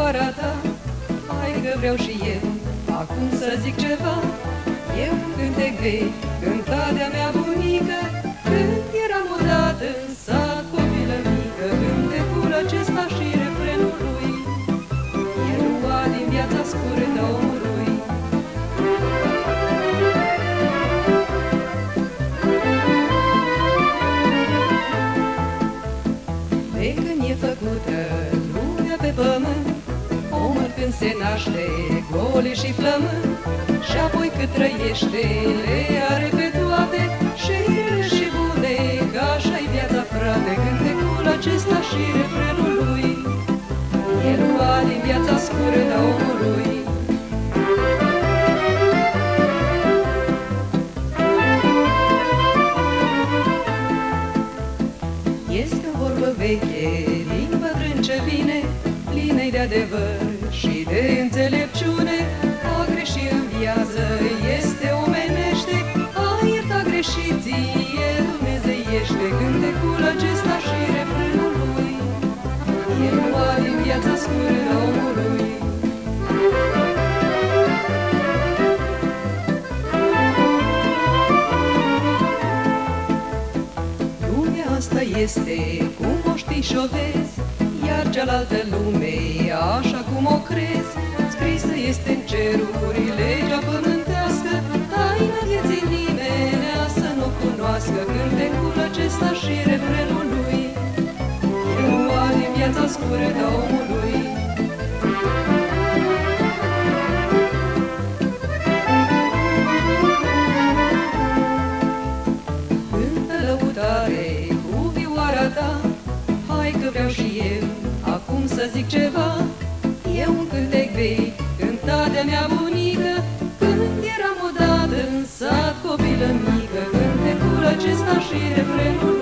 cuvioara ta. Hai că vreau și eu acum să zic ceva. Eu cântec vechi, cânta de-a mea bunică, când eram odată în sat copilă mică. Cântecul acesta și refrenul lui e luat din viața scurtă omului. De când e făcută lumea pe pământ, omul când se naște gole și flământ, și apoi cât trăiește le are pe toate, și rele și bune, că așa-i viața, frate. Cântecul acesta și refrenul lui e luat din viața scurtă omului. Este o vorbă veche din bătrân ce vine, plină-i de adevăr și de înțelepciune. A greși în viață este omenește, a ierta greșiții e dumnezeiește. Cântecul acesta și refrenul lui e luat din viața scurtă omului. Lumea asta este cum o știi și-o vezi, iar cealaltă lume așa cum o crezi. Scrisă este în ceruri legea pământească, taina vieții nimenea să nu cunoască. Cântecul acesta și refrenul lui e luat din viața scurtă omului. Cântă lăutare cuvioara ta. Hai că vreau și eu acum să zic ceva. E un cântec vechi, cânta de-a mea bunică, când eram odată în sat copilă mică. Cântecul acesta și refrenul